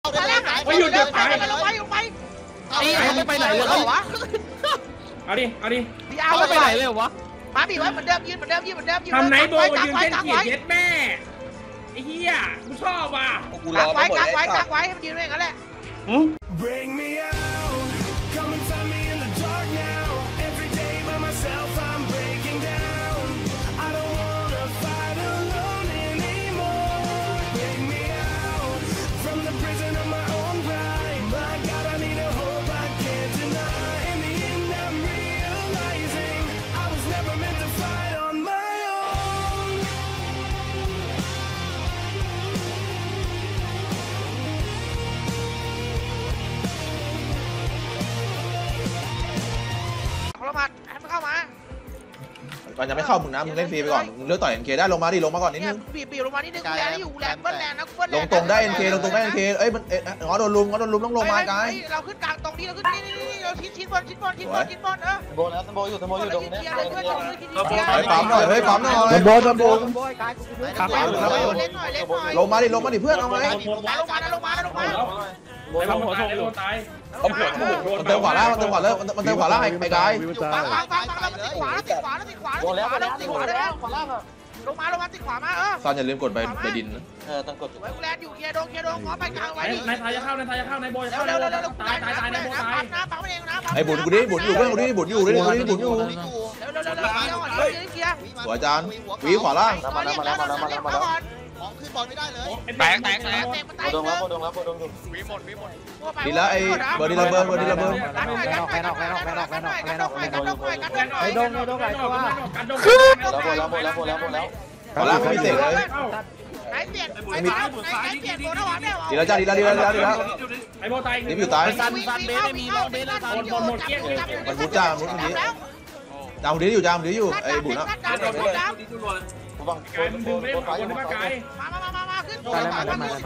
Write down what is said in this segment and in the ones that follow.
ไม่หยุดไปไปไหนเลยวะเอาดิไปไหนเลยวะมาบีไว้เหมือนเดิมยืนทำไหนโบยืนเส้นเขียดเย็ดแม่ไอ้เหี้ยกูชอบว่ะกูรอไว้กักไว้ให้มันยืนไว้อย่างนั้นแหละมันยังไม่เข้ามึงนะมึงเล่นฟรีไปก่อนมึงเลือกต่อย NK ได้ลงมาดิลงมาก่อนนิดนึงปีลงมานิดนึงแรงอยู่แรงเบิ้ลแรงนะลงตรงได้ NK ลงตรงได้ NK เอ้ยมันง้อโดนลุมต้องลงมาไกลเราขึ้นกลางตรงนี้เราขึ้นนี่เราชิ้นบอลโบแล้วโบอยู่ตรงนี้เฮ้ยปั๊มหน่อยโบลงมาดิเพื่อนเอาไงลงมาไอ้บอลหัวโถงตายมันเติมขวาล่างไอ้กายฟังเราติดขวาลงมาติดขวามาซอนอย่าลืมกดไปดินนะต้องกดแลนอยู่เคลียร์ดงขอไปกลางไว้ดินายทายจะเข้านายโบจะเข้าตายนายโบตายไอ้บุญกูดิบุญอยู่เพื่อนกูดิบุญอยู่สวยจานวีขวาล่างของขึ้นบอลไม่ได้เลยแตกโดนแล้ววีหมดดีแล้วไอ้เบอร์ดีระเบิดไอ้ดงไอ้ตัวขวาล่างไม่มีเสกเลยดีแล้วจ้าดีแล้วไอ้โบตายนี่อยู่ตายซันเบสไม่มีโบสแล้วซันหมดเกี้ยงมันมุดจ้ามุดนี้จ้าหุ่นดีอยู่ไอ้บุญนะกายมึงดึงไม่ได้คนที่มาไกลมาขึ้นบนมาเดินมา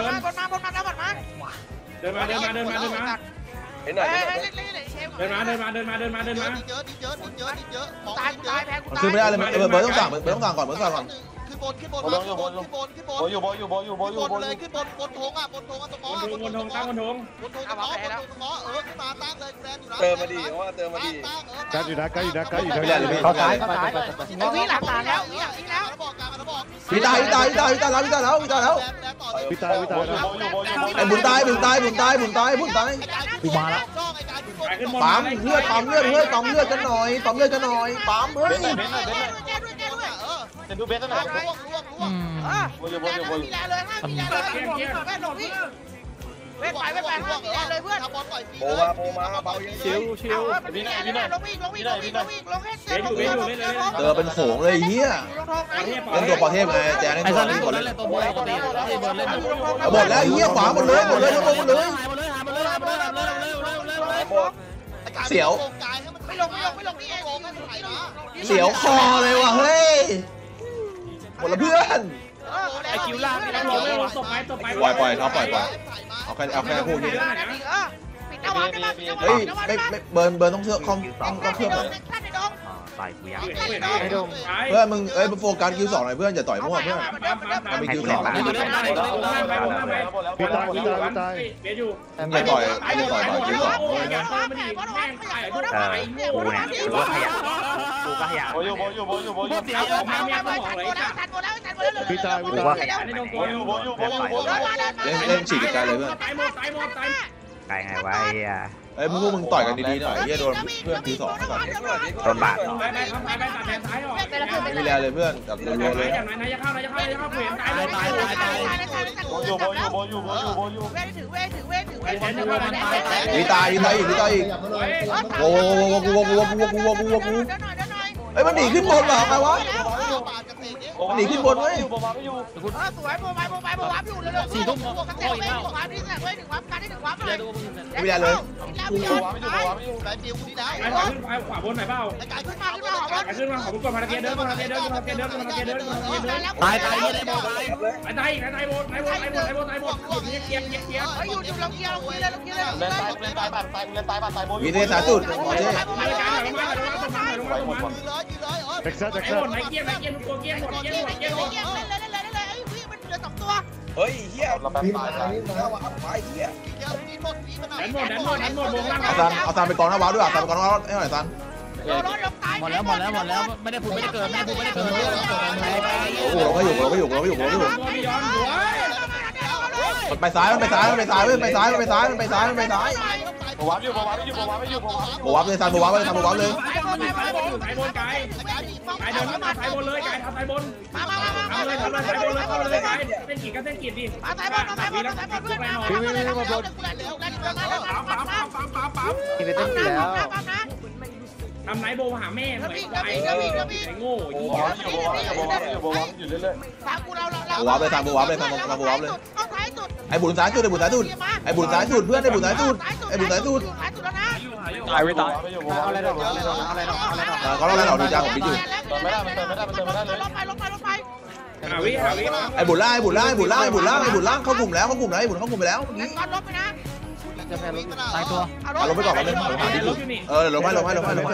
เห็นหน่อยเดินมาเยอะตายแพ้กูตายขึ้นไม่ได้เลยเบอร์ต้องสั่งก่อนขึ้นบนเลยขึ้นบนธงตรงบนธงขึ้นมาตั้งเลยแรงอยู่นะเติมมาดีกันอยู่นะเขาตายวิ่งหลังแล้วพี่ตายแล้วไอ้บุญตายกูมาแล้วปั๊มเลือดกันหน่อยปั๊มเฮ้ยจะดูเบสหน่อยเลยเว้ยไปเลยเพื่อนโบมาเบายังชิววิ่งลงให้เเจอเป็นโขงเลยเฮียเล่นตัวประเทศไงแจ๊นี่ตัวนี้ก่อนเลยตัวโบปกติเล่นหมดแล้วเฮียขวาหมดเลยเสียวไม่ลงนี่เองเสียวคอเลยว่ะเฮ้ยหมดละเพื่อนไอคิวล่างนี่นะตบไปปล่อยเอาแค่พูดนี่เฮ้ยไม่เบิร์นต้องเชื่อคอมต้องเคลือบเลยใส่กูยังเพื่อนมึงโฟกัสคิว2หน่อยเพื่อนอย่าต่อยมั่วเพื่อนมันมีคิว2อย่าต่อยคิว2 กูเนี่ยกูก็ขยันโบอยู่เสียพี่ตายเล่นฉีกไกลเลยเพื่อนไกลไงวะเอ้ยพวกมึงต่อยกันดีๆหน่อยโดนเพื่อนคิว2ก่อนโดนบาดไม่มีแรงเลยเพื่อนกับรัวๆเลยนายจะเข้าเปลี่ยนตายโบอยู่วีตายอีกโว้เอ้ยมันหนีขึ้นบนเหรอใครวะหนีขึ้นบนเว้ยสวยโบวับอยู่เร็วๆ4 ทุ่มกันเตะเว้ยวับนี่แหละเว้ย1 วับกันได้1 วับเลยไม่ได้เลยโบวับอยู่ไหนฟิวนี่แล้วไปขวาบนไหนเปล่าขึ้นมาขอบคุณก่อนพาราเกเดินตายได้โบตายโบเกียร์อยู่เราเกียร์เล่นตายโบวีเดสายสุดหมอเจ้เด็กเกียร์ตัวเกียร์หมดมันเหลือ2 ตัวเฮ้ยเฮียเราแบบตายตายไปเฮียแดนหมดวงล่างเอาซันไปกองหน้าวาวด้วยซันไปกองหน้าวาวให้หน่อยซันหมดแล้วไม่ได้พูดไม่ได้เกิดโอ้โหเราไม่อยู่มันไปซ้ายเว้ยไปซ้ายโบวับอยู่โบวับเลยซันโบวับเลยซันโบวับเลยสายบนไกายเดินเข้ามาสายบนเลยไกายทำสายบนทำเลยสายบนเลยเข้าเลยไกายเส้นกีดก็เส้นกีดดิมาสายบอลเพื่อนมาเพื่อนที่ไปเต้นแล้วทำไหนโบหาแม่เหมือนไอ้โง่โบวับอยู่เรื่อยฟังกูเราโบวับเลยซันโบวับเลยเข้าท้ายสุดไอ้บุญสายสุดเพื่อนไอ้บุญสายสุดแล้วนะตายไม่ตายอะไรดอกเขาเล่าอะไรหรอดูจ้าผมบิดอยู่ไม่ได้มันเติมไม่ได้เลยลงไปหาวิไอ้บุญล่างเข้ากลุ่มแล้วไอ้บุญเข้ากลุ่มไปแล้วตอนลบไปนะตายตัวเอาลงไปก่อนแป๊บนึงผมหาดิอยู่ลงไปลงไปมันเดินอยู่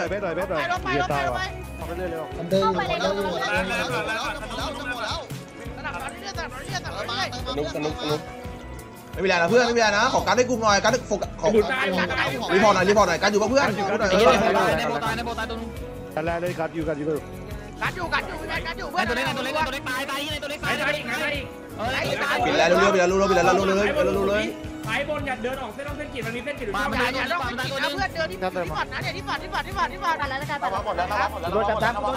ไม่มีแรงนะเพื่อนไม่มีแรงนะขอการได้กลุ่มหน่อยการได้โฟกัสของรีพอร์ตหน่อยการอยู่กับเพื่อนในโบตายตัวนึงกันอยู่เพื่อนในตัวเล็กตายในตัวเล็กตายไอ้อีกปิดแล้วเร็วเลยสายบนอย่าเดินออกเส้นต้องเส้นกีดมันมีเส้นกีดมาไม่ได้อย่าต้องไปกินนะเพื่อนเดินที่ฝันนะเนี่ยที่ฝันอะไรกันหมดแล้วโดนจับหมด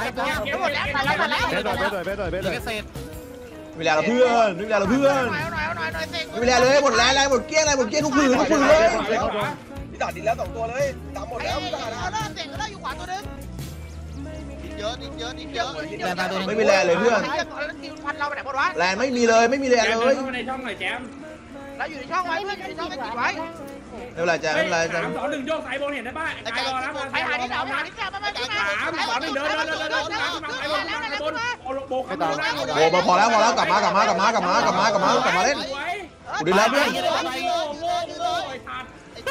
แล้วเศษมีแรงเราเพื่อนไม่มีแรงเราเพื่อนไม่มีแรงเลยหมดแรงหมดเกี้ยงทุกผืนเลยพี่ดาดดินแล้ว2ตัวเลยตามหมดแล้วพี่ดาดเตะก็ได้อยู่ขวาตัวนึงเยอะไม่มีแรงเลยเพื่อนพันเราไปไหนหมดวะแรงไม่มีเลยไม่มีแรงเลยเข้าในช่องหน่อยแจมเราอยู่ในช่องไว้เพื่อนอยู่ในช่องไม่กินไว้ไม่เป็นไรจ้ะไม่เป็นไรจ้ะ 3-2-1โยกสายบนเห็นได้ป่ะไอ้กายรอนะไปหาที่เสาไปหาที่เสาไปมา 3-2-1 ที่เดินสายบนโบกโบพอแล้วกลับมาเล่นกูดีแล้วเพื่อนโง่ไอ้ทัด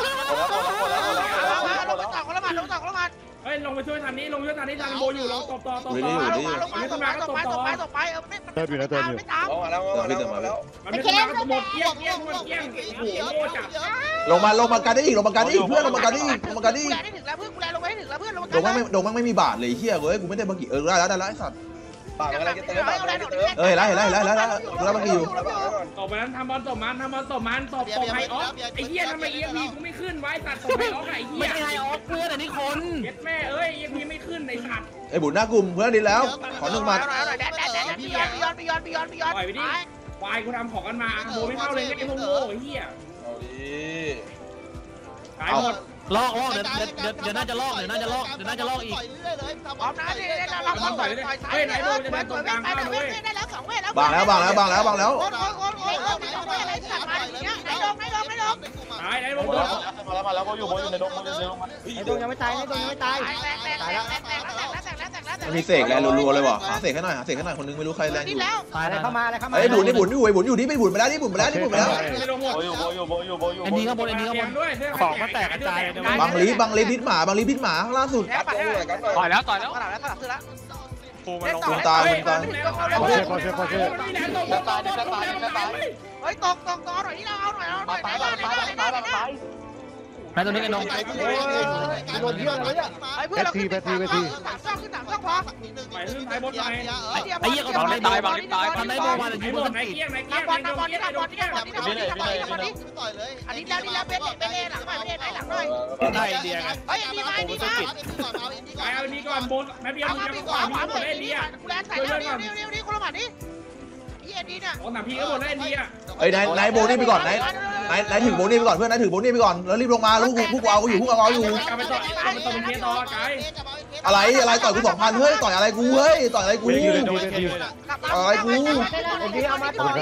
เฮ้ยลงไปช่วยทันนี้ทันโบอยู่ลงตบต่อไปไม่ตามมาแล้วมันไม่ขึ้นมาหมดเกี้ยงโอ้โหโง่จัดลงมากันได้อีกเพื่อนลงมากันได้อีกถึงแล้วเพื่อนกูแลลงไปถึงแล้วเพื่อนลงมาโดงไม่มีบาทเลยเฮียเว้ยกูไม่ได้บังกี้ได้แล้วไอ้สัตว์ปากอะไรจะเติมปากอะไรจะเติมเห็นแล้วบังกี้อยู่ตบไปนั้นทำบอลตบมันตบไฮออฟไอ้เหี้ยทำไม EMP กูไม่ขึ้นไว้ตัดตบไฮออฟไอ้เหี้ไม่ยใช่ไฮออฟเพื่อนอันนี้คนเย็ดแม่เอ้ย EMP ไม่ขึ้นไอ้สัตว์ไอ้บุญหน้ากลุ่มเพื่อนดีแล้วขอ1 หมัดบียอนปล่อยไปดิควายกูทำของกันมาโบไม่เข้าเลยไอ้พวกโง่ไอ้เหี้ยเอาดิตายหมดลอกเดี๋ยวน่าจะลอกอีกพร้อมนะเราต่อยซ้ายได้แล้ว2เว้ยแล้วบางแล้วโอ้อะไรสัตว์มาอย่างเงี้ยไหนลงตายไอ้พวกโง่มาแล้วโบอยู่ในดงไอ้ดงยังไม่ตายแตกมีเสกแรงรัวๆเลยว่ะหาเสกให้หน่อยคนนึงไม่รู้ใครแรงอนี่ยู่แล้วตายแล้วเข้ามาไอ้บุญอยู่นี่ไปบุญไปแล้วไม่ลงหมดโบอยู่ไอ้นี้ข้างบนด้วยของมาแตกกระจายบางลีพิษหมาข้างล่างสุดแล้วปัดแล้วต่อยแล้วสลับแล้วตายเฮ้ยตกหน่อยนี่เราเอาหน่อยแม่ตัวนี้ไอ้น้องเพื่อนเราขึ้น3 ช่องพอไปขึ้นท้ายบนไปไอ้เหี้ยเขาทำได้ตายบางตายทำได้เมื่อวานแต่ยิงหมโดดนไอ้ตีเกี้ยงอันนี้แล้วเบเล่หลังหน่อยไหนหลังหน่อยได้เดียไงเฮ้ยดีมาไปเอานี้ก่อนบนแม่เบี้ยเอามึงมาจะปีก่อนขวามีหมดเล่นดีอ่ะกูแลนใส่แล้วนี่คนละหมัดนี่เอ็นดีเนี่ยของหนังพี่ก็หมดเล่นดีอ่ะไอ้นายโบนี่ไปก่อนนายถึงโบนี่ไปก่อนเพื่อนนายถึงโบนี่ไปก่อนแล้วรีบลงมาลูกผู้เอาอยู่กลับไปต่อเป็นเคต่อไกด์อะไรต่อยกู2,000เฮ้ยต่อยอะไรกูต่อยอะไรกูอะไรกูเอ็นดีเอามาต่อเอ็น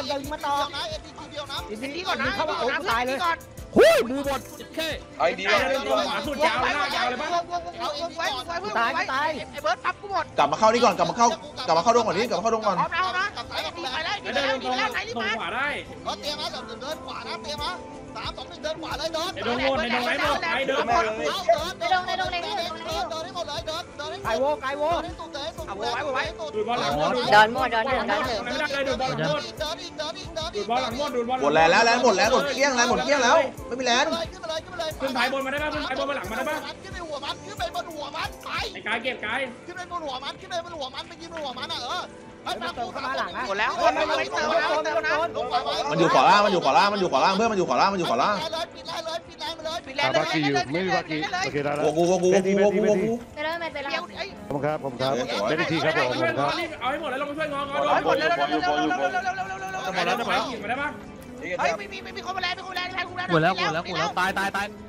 ดีก่อนนะเข้ามาโอ้ตายเลยมือบดแค่ไอ้ดีไอ้เรื่องตัวขวาสุดยาวเลยป่ะไว้ไอ้เบิร์ดปั๊บกูหมดกลับมาเข้านี่ก่อนกลับมาเข้าดงก่อนนี่กลับมาเข้าดงก่อนพร้อมแล้วนะดีไปได้ดีเดินแล้วตดีรงแล้วไหนรีบตรงมาขวาได้เตรียมมาเดินขวานะเตรียมมา3 2 1เดินขวาเลยเดินในดงหมดในดงไหนหมดไปเดินหมดเดินให้หมดเลยเดินให้สุดไก่โวดูบอลหลังดูดอนหมดดอนหนึ่งไม่ได้เลยดูบอลหมดเดินดูดบอลหลังหมดดูดบอลหมดแลนแล้วแลนหมดแล้วหมดเกลี้ยงแลนหมดเกลี้ยงแล้วไม่มีแลนขึ้นสายบนมาได้ป่ะขึ้นสายบนมาหลังมาได้ป่ะขึ้นไปหัวมันขึ้นไปบนหัวมันไปไอ้กายเก็บกายขึ้นไปบนหัวมันขึ้นไปบนหัวมันไปยิงบนหัวมันไปมากูมาหลังอ่ะหมดแล้วคนไม่เติมแล้วเติมนะมันอยู่ขวาล่างมันอยู่ขวาล่างมันอยู่ขวาล่างเพื่อนมันอยู่ขวาล่างมันอยู่ขวาล่างปิดแลนเลยปิดแลนเลยปิดแลนบากีอยู่ไม่มีบากีโอเคได้แล้วกูไปเลยไปเลยผมครับได้ทีครับผมช่วยงคอรับรีบเอาให้หมดแล้วลงไปช่วยงอหมดแล้วมาได้ป่ะมาได้ป่ะเฮ้ยมีคนมาแลนมีคนมาแลนหมดแล้วตาย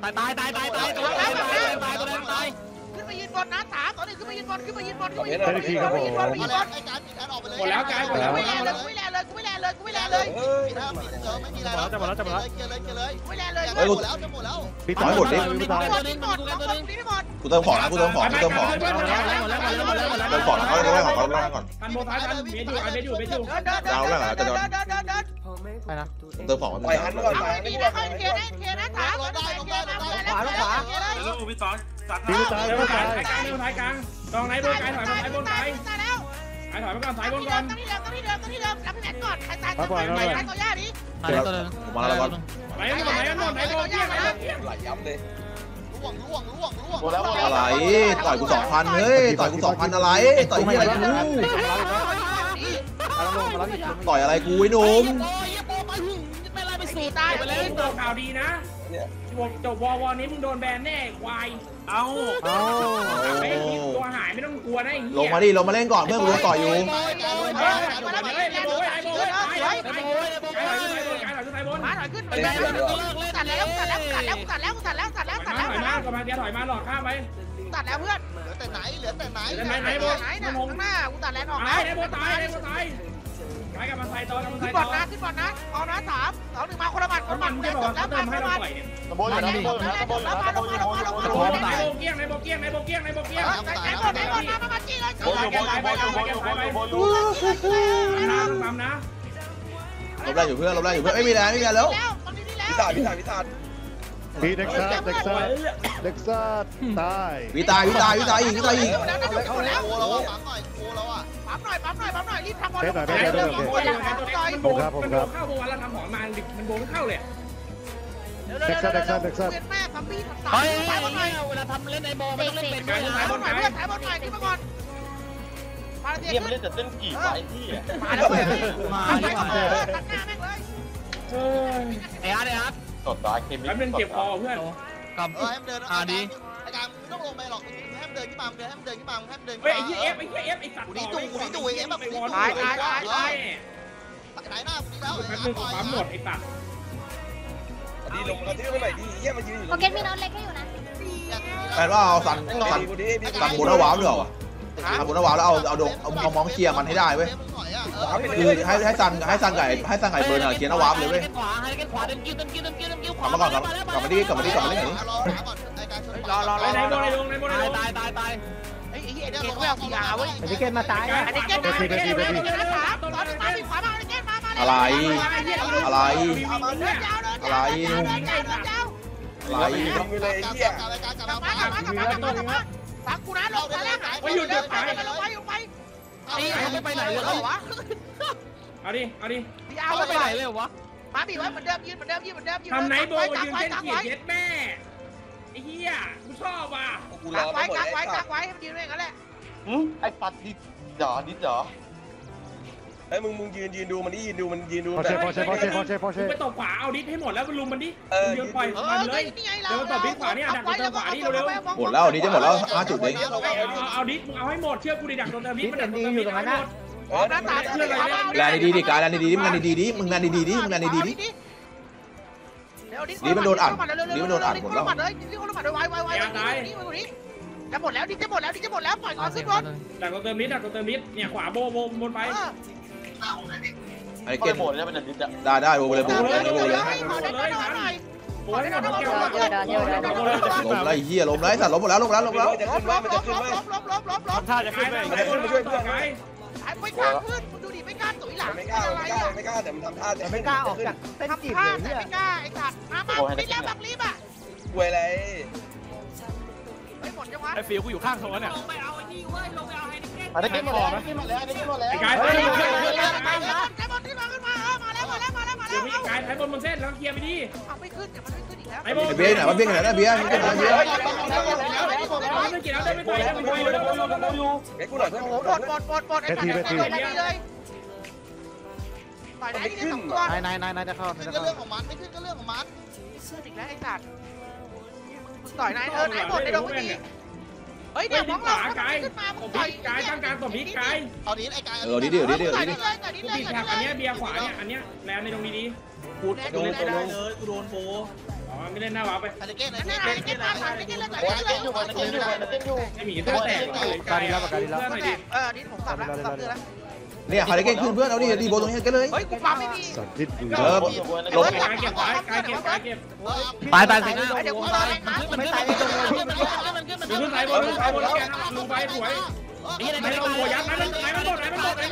ขึ้นไปยืนบนนะสามตอนนี้ขึ้นไปยืนบนขึ้นไปยืนบนขึ้นไปยืนบนได้ทีครับผมไอ้การปิดแลนออกไปเลยหมดแล้วกายหมดแล้วกูไม่แลนเลยกูไม่แลนเลยกูไม่แลนเลยกูไม่แลนเลยปิดแล้วปิดเจอไม่มีแลนแล้วเกลือเลยไม่แลนเลยหมดแล้วจะหมดแล้วพี่ตายหมดดิพี่ตายหมดหมดกูเติมของนะกูเติมของกูเติมของเติมของนะเขาจะได้ของเขาได้ก่อนทันโบท้ายทันเบอยู่เดินเติมของมันปล่อยฮันก่อนปล่อยฮันดีก่นะอนเทียนะถามได้ขวาพี่ตายเร็วพี่ท้าตายยกลางเร็วท้ายกลางตองไหนบนกายถอยมาท้ายบนกายตายแล้วกายถอยมาก่อนท้ายบนก่อนต้องที่เดิมรับพี่แม็กก่อนใครตายตัวย่าดิผมมาแล้วก่อนไหนกันหมดไหนกันหมดไหนโบเกี้ยงไหนโบเกี้ยงไหลย้ำเลยล่วงอะไรต่อยกู2,000เฮ้ยต่อยกู2,000อะไรต่อยอะไรกูต่อยอะไรกูไอ้หนุ่มสี่ตายไปเลยตัวข่าวดีนะจบวนี้มึงโดนแบนแน่ควายไอ้ตัวหายไม่ต้องกลัวนะไอ้ลงมาดิลงมาเล่นก่อนเพื่อนกูโดนต่อยอยู่มาถอยขึ้นตัดแล้วกำลังแกถอยมาหลอกข้ามไปตัดแล้วเพื่อนเหลือแต่ไหนข้างหน้ากูตัดแล้วออกนะไอ้โบตายไปกับมันใส่ต่อกับมันขึ้ใส่นบต่ออลนะขึ้นบอลนะเอานะ3 2 1มาคนละหมัดคนละหมัดมันจะบอกว่าเขาเติมให้เราปล่อยเนี่ยบอลแล้วมาในโบเกี้ยงไหนโบเกี้ยงไหนมาจี้เลย ทำนะลบได้อยู่เพื่อนไม่มีแรงแล้วพิธาพี่เด็กซ่าตายวิตายอีกแล้วเราปั๊มหน่อยรีบทำบอลมันโบเข้าโบวันแล้วทำหอมมามันโบไม่เข้าเลยแม่ซัมบี้ตายตายบอลหน่อยเวลาทำเล่นไอโบมันต้องเล่นเป็นตายบอลหน่อยเพื่อนตายบอลหน่อยขึ้นมาก่อนมาเทียบเล่นแต่เต้นกี่ไฟที่มาแล้วตัดหน้าแม่งเลยไอ้อาร์ตตดตาเคมีแล้วมันเก็บคอเพื่อนกับให้มันเดินดีอาจารย์ไม่ต้องลงไปหรอกให้มันเดินขึ้นมาให้มันเดินขึ้นมาเฮ้ยไอ้เอฟไอ้สัตว์กูนี่ตู่เอ็มแบบกูตายไหนหน้ากูนี่แล้วแป๊บนึงปั๊มหมดไอ้สัตว์ดีลงมาที่เมื่อไหร่ดีเยี่ยมายืนอยู่โอเคมีน้องเล็กให้อยู่นะแปลว่าเอาสั่งบุญว้าวด้วยเหรอสั่งบุญว้าวแล้วเอามองเคลียร์มันให้ได้เว้ยคือให้สั่งไก่เบิร์นเคลียร์นว้าวเลยเว้ยขวาเดินกิ้วขวามาก่อนกลับมาดิก่อนเล่นหน่อยรอในโบในลงในโบในลงตายไอ้เหี้ยเดี๋ยวไม่เอาสีอาเว้ยไอ้เกมมาตายไอ้เกมมาไอ้เกมมาตอนนี้มาดีขวามาไอ้เกมมาอะไรอะไรฟังกูนะลงมาแล้วไปหยุดไปไปไหนเลยเขาวะเอาดิพี่เอาไปไหนเลยวะมาบีไว้เหมือนเดิมยืนทำไหนโบยืนเส้นเขียดเย็ดแม่ไอ้เหี้ยกูชอบว่ะกูรอมาหมดกักแล้วไว้ให้มันยืนไว้กันแหละไอ้ปัดดิหรอไอ้มึงยืนดูมันยืนดูพอเช่ไปตบขวาเอาดิให้หมดแล้วลุมมันดิยืนปล่อยมันเลยเดี๋ยวตบดิขวาเนี่ยดักโดนขวานี่เร็วหมดแล้วนี่จะหมดแล้ว5จุดเองเอาดิมึงเอาให้หมดเชื่อกูดิดักโดนเติมดิมันดักโดนเติมดิทั้งหมดหน้าตาแรงดีดิกายแรงดีมึงแรงดีมึงแรงดีดินี่มันโดนอัดหมดแล้วเลยนี่คนละหมัดไวนี่จะหมดแล้วจะหมดแล้วปล่อยก่อนขึ้นรถดักโดนเติมดิเนี่ยขวาโบบนไปไอ้เกตหมดแล้วมันจะได้โบเลยโอ้ยหมดแล้วล้มไรเหี้ยล้มไรสัตว์ล้มหมดแล้วล้มแล้วจะขึ้นไหมมันจะขึ้นไหมท่าจะขึ้นไปมาช่วยเพื่อนไงไม่กล้าขึ้นดูดิไม่กล้าตุ๋ยหลังไม่กล้าแต่มันทำท่าจะไม่กล้าออกจากเส้นทำจีบท่าเลยแต่เนี่ยไม่กล้าไอ้สัตว์มารีบแล้วบักรีบอ่ะกวยอะไรไม่หมดจังวะไอ้ฟิวกูอยู่ข้างโซนเนี่ยอันนี้ขึ้นมาแล้วไอ้กายขึ้นมามาแล้วเดี๋ยวมีกายท้ายบนบนเส้นแล้วเคลียร์ไปดิเอาไม่ขึ้นมันไม่ขึ้นอีกแล้วไอ้บอลไอ้เบี้ยไหนวะเบี้ยไหนนะเบี้ยเบี้ยไหนเบี้ยไม่เกี่ยวแล้วได้ไม่ต่อยได้ไม่ต่อยเลยไอ้กูหน่อยเพื่อนโอ้โหหมดไอ้สัตว์เลยต่อยได้ที่สองตัวนายจะเข้าขึ้นก็เรื่องของมันไม่ขึ้นก็เรื่องของมันขึ้นอีกแล้วไอ้สัตว์ต่อยนายนายหมดในดงไม่ดีเฮ้ยเดี๋ยวมองเราขึ้นมามึงต่อยกายตั้งการตบพิกกายเอาดิไอ้กายดิเดี๋ยวต่อยเลยต่อยกูเลยปิดแถบอันนี้เบียร์ขวาเนี่ยอันเนี้ยแลนในตรงนี้ดีพูดโดนตัวลงอ๋อไม่เล่นหน้าวาไปอะไรเก้นอะไรเก้นมาอะไรเก้นเลยต่อยเต้นอยู่เต้นอยู่เต้นอยู่ไอ้หมีเสื้อแตกเลยกายแล้วกายแล้วหน่อยดินี่ผมสับแล้วสับเตือนแล้วเนี่ยฮาริเกนขึ้นเพื่อนเอาดิดีโบตรงนี้กันเลยเฮ้ยกูปั๊มไม่มีสัตว์ที่ดูลงกายเก็บกายเก็บไปสิเดี๋ยวกูต่อยนะมันขึ้นมันขึ้นดูขึ้นสายบนขึ้นสายบนแล้วแกลงไปสวยไม่ต้องหัวยัดไหนมันหมด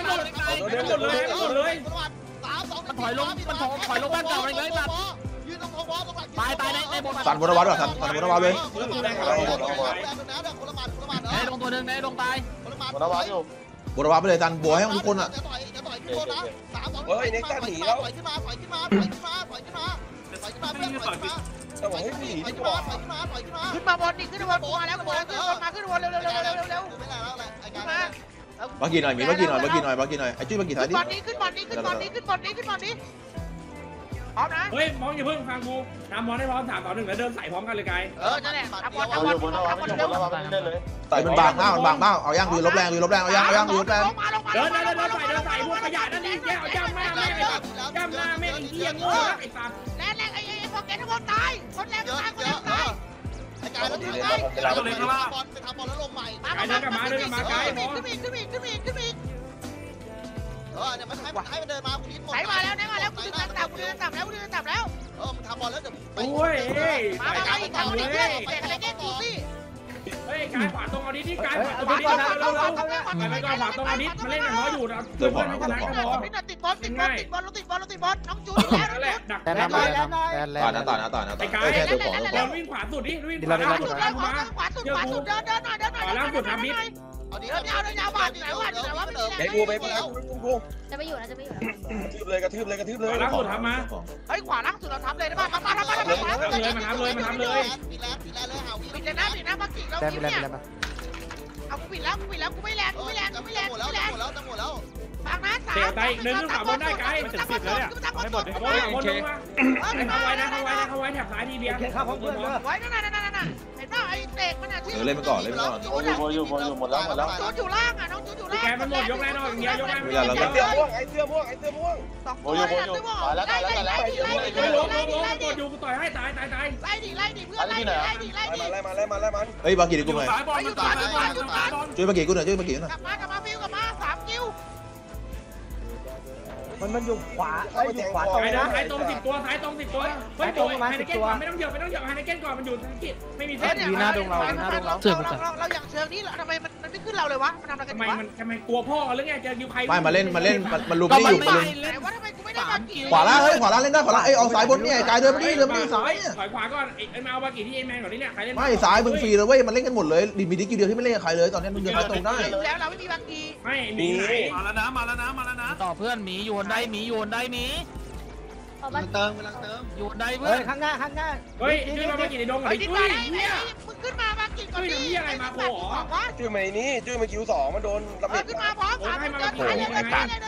เลยมันถอยลงบ้านเก่าอะไรเลยแบบไปในบนสันบนวัดว่ะสันบนวัดเลยในลงตัวหนึ่งในลงตายมันเอาไว้อยู่บนวัดไปเลยสันบัวให้ทุกคนอ่ะเฮ้ยเน็กซ์หนีแล้วขึ้นมาต้องบอกให้หนีดีกว่าขึ้นมาบนดิขึ้นมาบนมาแล้วขึ้นมาเร็วขึ้นมาบากีหน่อยมีบากีหน่อยไอ้จุ้ยบากีท้ายดิขึ้นบอลนี้พร้อมนะเฮ้ยมองอย่าเพิ่งฟังกูนำมองให้พร้อม3-1แล้วเดินใส่พร้อมกันเลยกายนั่นแหละทำบอลเอาอยู่บนเอาไว้อยู่บนเอาไว้ได้เลยใส่มันบางมากเอาย่างดูลบแรงเอาย่างดูลบแรงเดินใส่พวกขยะนั่นนี่แกเอาย่ำหน้าแม่ไอ้สัตว์ย่ำหน้าแม่ไอ้เหี้ยโง่ไอ้สัตว์แรงไอ้พวกแกทั้งหมดตายคนแรงตายไอ้กายแล้วตายไปทำบอลแล้วลงใหม่ขึ้นอีกเนี่ยมันให้มันเดินมาคุณนิดหมดไหนมาแล้วกูดึงตับแล้วมึงทำบอลแล้วเดี๋ยวโอ้ยเฮ้ยมาอีกเอาดิเพื่อนเตะอะไรแกกูสิเฮ้ยกายขวาตรงเอาดิที่กายขวาตรงเอาดิเราไปก่อนขวาตรงเอาดิมาเล่นกับน้อยอยู่นะเพื่อนไม่ชนะก็พอติดบอลน้องจูนแล้วนั่นแหละดักต่อนะไอ้กายแค่ตัวของเดินวิ่งขวาสุดดิวิ่งขวาสุดมาขวาสุดเดินหน่อยเอาดิเอาบาดไหนวะมันไอ้กูไปกูจะไม่อยู่นะกระทืบเลยขวาล่างสุดทำมาเฮ้ยขวาล่างสุดเราทำเลยได้ป่ะทำเลยปิดเลยนะบักกี้เรากินเนี่ยเอากูปิดแล้วกูไม่แรงฟังนะ3 เตะไต1ขึ้นขวาบนได้ไกลมันจะ10แล้วเนี่ยไม่หมดเลยบนลงมาเข้าไว้แถบซ้ายทีเดียวไว้นั่นเห็นป่ะไอ้เตกมันอ่ะที่เล่นไปก่อนอยู่หมดแล้วน้องจูอยู่ล่างอ่ะน้องจูอยู่ล่างแกมันหมดยกแรงนอกอย่างเดียวยกแรงไม่ไอ้เสื้อม่วงไอ้เสื้อม่วง 2 ตัวไล่ลงกดอยู่กูต่อยให้ตายดิเพื่อนไล่ดิไล่มันเฮ้ยบากีดิกูหน่อยอยู่ตายช่วยบากีกูหน่อยกลับมาฟิว3 กิ้วมันอยู่ขวาเข้าไปแทงซ้ายตรง10 ตัวเฮ้ยโดนไฮเนเก้นก่อนไม่ต้องเหยียบไฮเนเก้นก่อนมันอยู่ทั้งกิจไม่มีเส้นเราอย่างเชิงนี้เหรอทำไมมันไม่ขึ้นเราเลยวะมันทำอะไรกันวะทำไมกลัวพ่อหรือไงเจอคิวใครไม่มาเล่นมันลุมนี่อยู่ไหนว่าทำไมกูไม่ได้บักกี้ขวาล่างเล่นได้ขวาล่างเอาสายบนเนี่ยกายเดินไม่ดีซ้ายเนี่ยถอยขวาก่อนไอ้มาเอาบากิที่เอ็นแมนก่อนนี่เนี่ยใครเล่นไม่ซ้ายมึงฟรีเลยเว้ยมันเล่นกันหมดเลยมีดิคิวเดียวที่ไม่เล่นกับใครเลยตอนนี้มึงเดินไปตรงได้แล้วเราไม่มีบักกี้ไม่มีไหนมาแล้วนะต่อเพื่อนหมีโยนได้หมีออกมาโยนได้เพื่อนข้างหน้าเฮ้ยช่วยมาบากิในดงหน่อยดิ้นช่มาวยได้เนี่ยมึงขึ้นมาบักกี้ก่อนดิจุ้ยมานี่จุ้ยมาคิว2มันโดนระเบิดขึ้นมาพร้อมเดินท้ายเลย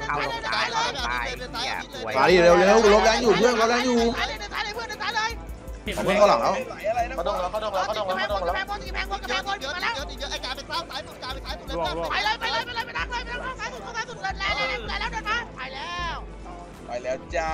มาดิเร็วลบแรงอยู่เพื่อนลบแรงอยู่เดินท้ายเลยเพื่อนเดินท้ายเลยเพื่อนเข้าหลังแล้วอะไรนะเขาดองแล้วแพงบนมาแล้วไอ้การเป็นซ้ายสุดไปเลยไปดักเลยซ้ายสุดแล้วเดินมาไปแล้วไปแล้วจ้า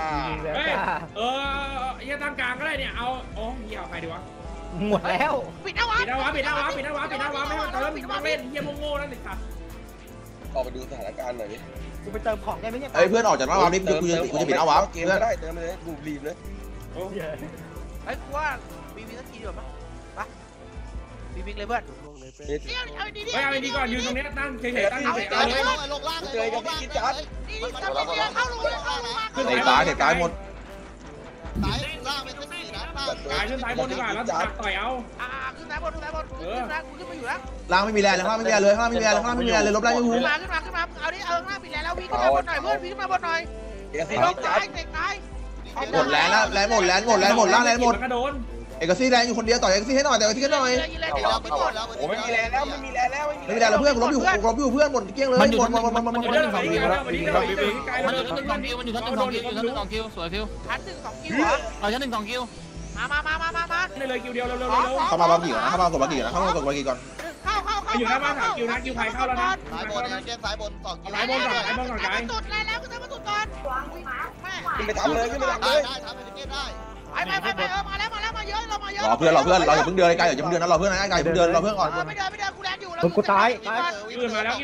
ยังตั้งกลางก็ได้เนี่ยเอาเหี้ยใครดีวะหมดแล้วปิดนะวะปิดหน้าวะไม่ให้เติมเล่นเหี้ยโง่ๆนั่นสิครับออกไปดูสถานการณ์หน่อยดิกูไปเติมของได้ไหมเนี่ยเอ้ยเพื่อนออกจากหน้าวาร์ปนี่กูจะปิดหน้าวาร์ปเกมเพื่อนก็ได้เติมเลยดูรีบเลยไอ้กูว่ามีสักทีเดียวปะวิ่งเลยเพื่อนเอาดีเอาดีก่อนยืนตรงนี้ตั้งเฉยๆตั้งเฉยๆเอาเลยลงล่างเจอกับพี่กินจัดนี่เข้าลงเลยเข้าลงมาไอ้ตาเด็ดกายหมดล่างเป็นสี่นะกายขึ้นซ้ายบนดีกว่าแล้วดักต่อยเอาขึ้นซ้ายบนขึ้นนะกูขึ้นมาอยู่แล้วล่างไม่มีแรงเลยข้างล่างไม่มีแรงเลยข้างล่างไม่มีแรงเลยลบแรงอยู่ขึ้นมาเอาดิเอาหน้าปิดแล้ววิ่งขึ้นมาบนหน่อยเพื่อนวิ่งขึ้นมาบนหน่อยเดี๋ยวสิลงจัตาดยเตะตายหมดแรงแล้วแรงหมดแรงหมดแรงหมดแล้วแรงหมดกระโดนเอกซี่แรงอยู่คนเดียวต่อยเอกซี่ให้หน่อยแต่เอกซี่ให้หน่อยโอ้ไม่มีแรงแล้วไม่มีแรงแล้วไม่ได้แล้วเพื่อนล้มอยู่เพื่อนหมดเกลี้ยงเลยหมดเดี๋ยวไหนกันแล้ววันนี้เราไกลมันแล้อยู่วชั้น1 2 คิวมันอยู่ชั้น1 2 คิวอยู่ชั้น1 2 คิวสวยคิวชั้น1 2 คิวเหรอเอาชั้น1 2 คิวมาได้เลยคิวเดียวเร็วเข้ามาบาร์บีก่อนนะเข้ามากดบาร์บีก่อนนะเข้ามากดบาร์บีก่อนเข้าอยู่หน้าบ้านถามคิวนะคิวใครเข้าแล้วนะสายบนเกมสายบน2คิวสายบนก่อนสายบนก่อนไกลสุดแล้วก็จะมาสุดก่อนแม่ขึ้นไปทำเลยขึ้นไปทำเลยได้ทำเป็นเกมได้ไปมาแล้วมาเยอะเรามาเยอะรอเพื่อนเราอย่าเพิ่งเดินไกลอย่าเพิ่งเดินนะรอเพื่อนนะไกลอย่าเพิ่งเดินรอเพื่อนก่อนไม่เดินกูแรงอยู่กูตายยืนมาแล้ว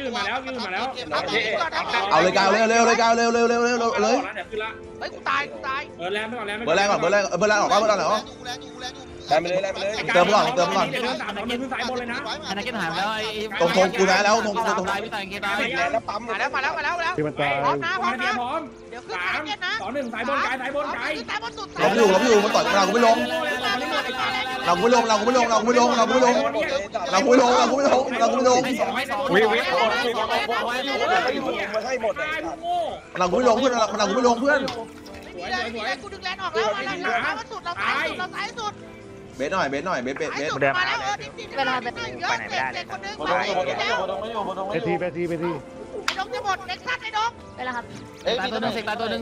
เอาเลยไกลเร็วเลยไกลเร็วเลยเดี๋ยวขึ้นละเฮ้ยกูตายแรงไปก่อนแรงไปเบอร์แรกก่อนเบอร์แรกออกเบอร์แรกออกแรงไปเลยแรงไปเลยเติมก่อนเดี๋ยว3-2-1ขึ้นสายบนเลยนะอันนั้นก็หายแล้วไอ้ตรงกูนะแล้วตรงตายพี่ตายเกตายแรงแล้วปั๊มมาแล้วที่มันตายพร้อมนะพร้อมเดี๋ยวขึ้นสายเกมนะ 3-2-1สายบนไกลสายบนไกลสายบนสุดล้มอยู่มันต่อยเราไม่ลงเราไม่ลงเราไม่ลงเราไม่ลงเราไม่ลงเราไม่ลงเราไม่ลงเราไม่ลงมาให้หมดตายโง่เราไม่ลงเพื่อนเราไม่ลงเพื่อนไม่มีเลยกูดึงแรงออกแล้วมาแล้วสุดเราสายสุดเบสหน่อยเบสมาแล้วเวลาเป็นเยอะเด็กคนนึงมาแล้วไปทีไอ้ดงจะหมดเด็กสัตว์ไอ้ดงเวลาครับตายตัวนึงตายตัวนึง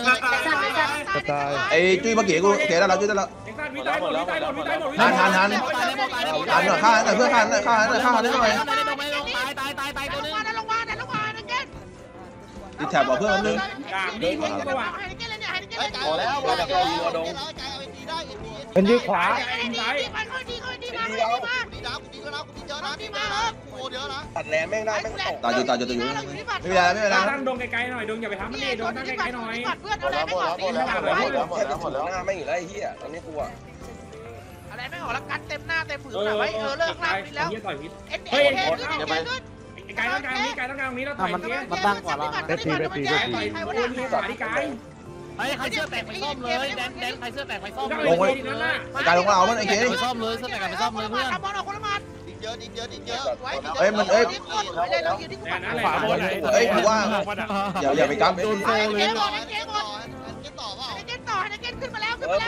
ไอ้จุ้ยเมื่อกี้กูเสียแล้วเราจุ้ยแล้วเด็กสัตว์วิตายหมดวิตายหมดวิตายหมดหันหน่อยฆ่าหน่อยเพื่อนฆ่าหน่อยฆ่าหน่อยตายตัวนึงลงมาเกนติดแถบบอกเพื่อนนึงนี่มึงก็ว่าให้เกนเลยเนี่ยให้เกนเลยพอแล้วพอแล้วพอดงเป็นยืดขวาดีมาดีนะดีแล้วนะดีเยอะนะดีมาโอ้เยอะนะตัดแรงแม่งได้แม่งตกตายอยู่ไม่เป็นไรไม่เป็นไรตั้งดงไกลๆหน่อยดงอย่าไปทำมันดิดงตั้งไกลๆหน่อยเพื่อนเอาอะไรไม่ออกแค่จะถึงหน้าไม่อยู่แล้วไอ้เหี้ยตอนนี้กูอ่ะอะไรไม่ออกแล้วกันเต็มหน้าเต็มผืนแบบไว้เลิกลากไปแล้วต่อยพิษเฮ้ยขึ้นไกลต้องการนี้ไกลต้องการนี้แล้วต่อยเนี้ยมันบ้างกว่าเราต่อยโดนนี้ขวาที่ไกลไอ้ใครเสื้อแตกไปซ่อมเลยแดนใครเสื้อแตกไปซ่อมเลยลงไปกายลงเรามันไอ้เก๋ไปซ่อมเลยเสื้อแตกไปซ่อมเลยเพื่อนบอลออกคนละมันดิเยอะไว้เอ้ยมันเอ้ยเลยเราอยู่ที่กูปัดขวาบนไหนเอ้ยกูว่าอย่าไปกั๊บโดนโฟเลยเกนต่อเกนขึ้นมาแล้วรถ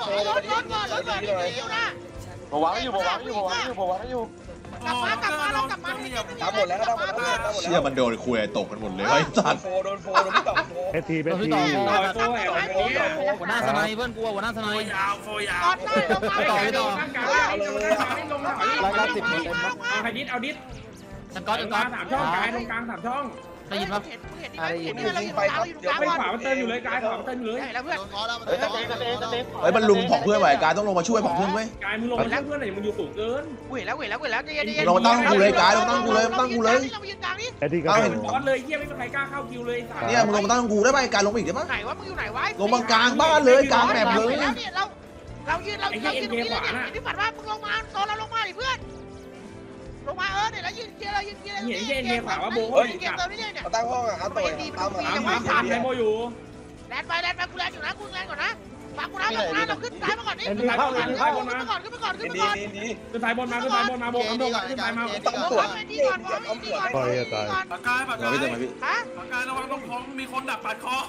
อยู่นะผมวางอยู่กลับมาเรากลับมาทำหมดแล้วก็ทำหมดแล้วเชี่ยมันโดนคุยตกกันหมดเลยไอ้สัตว์โดนพี่ต่อไปทีตัวแอบนี้หัวหน้าสไนเพื่อนกลัวหัวหน้าสไนก่อนได้ลงมาต่อยต่อตั้งการลงหน่อยเอาดิดเอาดิดฉันก๊อตกลาง3ช่องกายตรงกลาง3ช่องได้ยินป่ะเห็นเราอยู่กลางอยู่กลางไปขวามันเติมอยู่เลยกายขวามันเติมอยู่เลยแล้วเพื่อนเฮ้ยมันลุมของเพื่อนไว้กายต้องลงมาช่วยของเพื่อนเว้ยกายมึงลงมาช่วยเพื่อนหน่อยมึงอยู่สูงเกินเห็นแล้วลงตั้งกูเลยกายลงตั้งกูเลยตั้งกูเลยเรายืนกลางนี่ไอ้ที่ก็เอาเห็นบอสเลยเยี่ยไม่มีใครกล้าเข้าคิวเลยเนี่ยมึงลงมาตั้งกูได้ไหมกายลงไปอีกได้ไหมไหนวะมึงอยู่ไหนวะลงมากลางบ้านเลยกลางแมปเลยเรายืนตรงนี้เลยเนี่ยที่ฝันว่ามึงลงมาโซนเราลงมาดิเพื่อนลงมาเนี่ยแล้วยืนเกียร์ยืนเกียร์เห็นเย็นเย็นขวาว่าโบ้เกียร์เติมนี่เนี่ยตั้งห้องอ่ะเอาต่อยตามถามไดโมอยู่แลนไปกูแลนอยู่นะกูแลนก่อนนะฟังกูนะเราขึ้นซ้ายมาก่อนนี่ขึ้นไปก่อนขึ้นไปก่อนดีขึ้นสายบนมาขึ้นสายบนมาโบกขึ้นขึ้นสายมาต้องตรวจดีก่อนปล่อยตายปากกายปากกายพี่เติมมาพี่ฮะปากกายระวังต้องของมีคนดักปาดคอ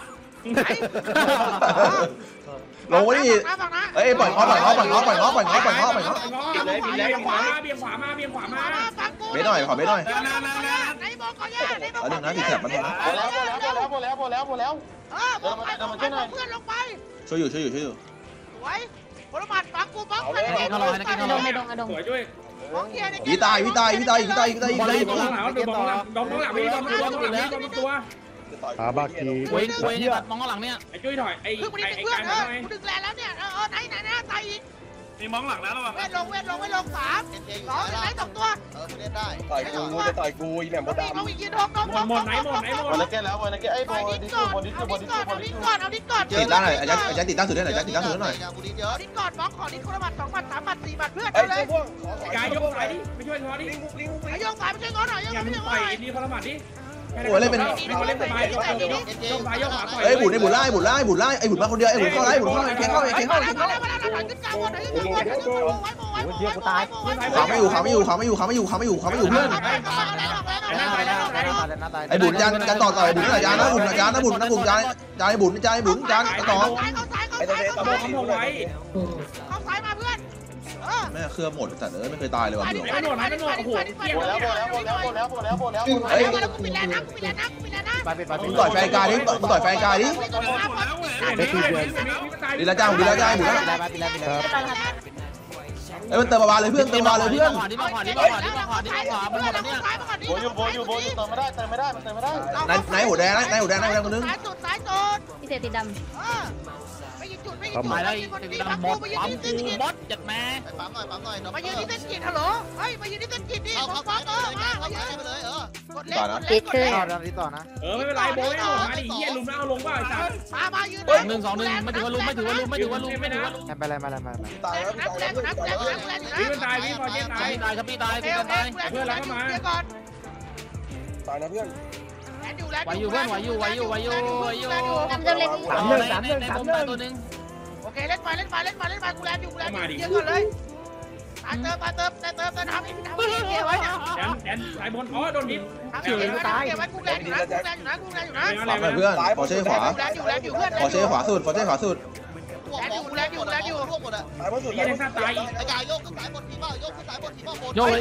ลงวะนี่เอ้ยปล่อยง้อเบียงขวามาฟังกูเบสหน่อยขอเบสหน่อยไหนบอกก่อนเนี่ยไหนบอกเอาหนึ่งนะติดแถบมันนะหมดแล้วเพื่อนลงไปช่วยอยู่สวยผลไม้ฟังกูบ้องไปไม่ดงไม่ดงไม่ดงสวยด้วยบ้องเกียร์เนี่ยวิตายดองข้างหลังไม่ดองตัวขาบากีคุยตัดมองข้างหลังเนี่ยไอ้จุ้ยถอยไอ้คือกูดึงเพื่อนกูดึงแรงแล้วเนี่ยไหนตายอีกมีมองหลังแล้วระวังเว้นลง3 2ไหน2ตัวต่อยกูจะต่อยกูอีแหม่มลดงอีกยืนทงำวันละแก่แล้ววันละแก่ไอ้บอลดิก่อนเอาดิก่อนติดตั้งหน่อยอาจารย์ติดตั้งสุดได้หน่อยติดตั้งสุดหน่อยเอาดิก่อนบล็อกขอดิคนละบัตร2 บัตร3 บัตร4 บัตรเพื่อนไอ้เอาเลยพวกกายยกสายดิไม่ช่วยงอดิไอ้โยงสายไปช่วยง้อหน่อยโยงอย่าไปมึงช่วยปง้ล่ออยหน่อยดีพลังบัตรดิเล่นเป็นเล่นสบายยกซ้ายยกขวาปล่อยเอ้ยบุญไล่ไอ้บุญมาคนเดียวไอ้บุญเข้าไล่บุญเข้าเเข้ามาแล้วขึ้นกลางหมดเลยขึ้นไว้ขาไม่อยู่เพื่อนไอ้บุญจานต่อไอ้บุญนะจานนะบุญจานไอ้บุญต่อไอ้ซ้ายตะโบคำพงไว้เข้าซ้ายมาเพื่อนแม่เครื่องหมดแต่ไม่เคยตายเลยว่ะไอ้หนวดโอ้โหเกี่ยวหมดแล้วเฮ้ยกูปิดแล้วนะกูปิดแล้วนะกูปิดแล้วนะมึงต่อยแฟนกายดิมึงต่อยแฟนกายดิดีละจ้าดีละจ้าอยู่แล้วเอ้ยมันเติมมาเลยเพื่อนเติมมาเลยเพื่อนขวาดิมาขวาดิมาขวาดิมาขวาดิมาขวามันหมดแล้วเนี่ยโบอยู่เติมไม่ได้มันเติมไม่ได้ไหนหัวแดงไหนหัวแดงคนนึงซ้ายสุดพี่เศษติดดไม่ยิงจุดไม่ยิงจุดไปแล้วติดดำหมดปั๊มกูมดจัดแม่ปั๊มหน่อยมายืนที่เต้นกินฮัลโหลเฮ้ยมายืนที่เต้นกินดิเอาปั๊มมายืนไปเลยกดเล่นกดำเล่ตินดกดคือเล่นไม่เป็นไรโบยหมดมาดิเหี้ยลุมแล้วเอาลงว่าไอ้สัตว์มายืน 1-2-1ไม่ถือว่าลุมไม่ถือว่าลุมไม่ถือว่าลุมไม่ถือว่าลุมไปเลยมาตายแล้วพี่มันตายพี่พอเจ๊ตายพี่ตายครับพี่ตายโอเคพี่โอเคตายเพื่อนก่อนตายนะเพื่อนไหวอยู่เพื่อนไหวอยู่ดำจำเล็กตัวนึงโอเคเล่นไปกูแลนอยู่เยอะก่อนเลยเติมทำเกี่ยวไว้เนี่ยแดนสายบนอ๋อโดนดิฟเกี่ยวไว้กูแลนอยู่นะขวาเพื่อนพอเช่ขวาแลนอยู่เพื่อนพอเช่ขวาสุดพอเช่ขวาสุดแลนอยู่ร่วงหมดอ่ะตายเพราะสุดเหี้ยแดงซ่าตายอีกไอ้กายโยกขึ้นสายบนทีบ้าโยกขึ้นสายบนทีบ้าบนโยกเลย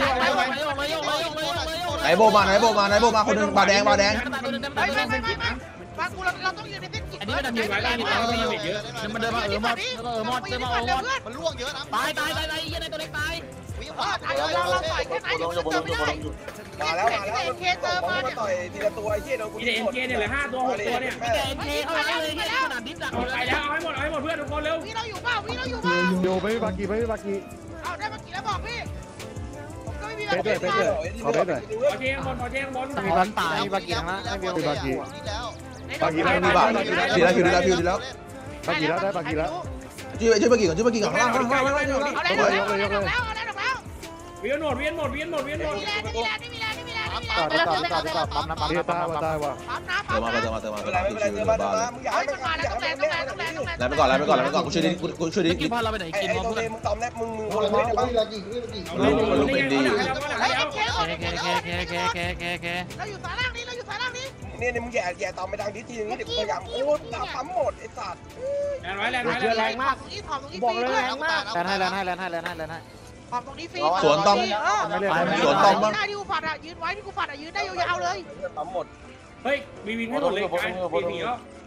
ไหนโบมาคนนึงบาแดงไม่ฟังกูเราต้องยืนในเส้นกิจอันนี้ไม่ดันอยู่ไรนี่เยอะมันเดินมาหมดเดินมามันล่วงเยอะนะตายยี่ในตัวเล็กตายวิ่งขวาเราต่อยแค่ไหนอยู่เติมไม่ได้มาแล้วเคเติมมาต่อยทีละตัวไอ้เหี้ยโดนกูพี่เอ็นเคเนี่ยเหลือ5 ตัว 6 ตัวเนี่ยแกเทเข้าไปเลยขนาดดิฟดักเอาไปแล้วเอาให้หมดเพื่อนทุกคนเร็วพี่เราอยู่เปล่าโยไม่บากีไม่บากีเอาได้มากี่แล้วบอกพี่ผมก็ไม่มีไปเรื่อยขอได้หน่อยพอเจ๊ข้างบนมีบันตายบากีนะไม่มีบากีแล้วบากีแล้วดีแล้วบากีแล้วได้บากีแล้วช่วยบากีก่อนข้างล่างเอาแล้วเวียนหมดนี่มีแรงต่อปั๊มได้ว่ะปั๊มน้ำเติมมาไม่เป็นไรมึงอยากเฮ้ยให้มันมาแล้วต้องแรงแล้วไปก่อนกูช่วยดิกินพอเราไปไหนกินไอ้วะตัวเพื่อนมึงตอมแรกมึงคนละเม็ดได้ปะมันเป็นดีอยู่เฮ้ยเคเคเราอยู่สายล่างนี้เนี่ยมึงแย่ตอมไปทางทิศทีนึงเดี๋ยวพยายามโอ้ตาปั๊มหมดไอ้สัตว์แรงมากนี่ถอดตรงนี้ฟรีด้วยแลนให้ถอดตรงนี้ฟรีสวนต้อมบ้างหน้าที่กูฝัดอ่ะยืนไว้ที่กูฝัดอ่ะยืนได้ยาวๆเลยปั๊มหมดเฮ้ยมีวินให้หมดเลยกายมีแล้ว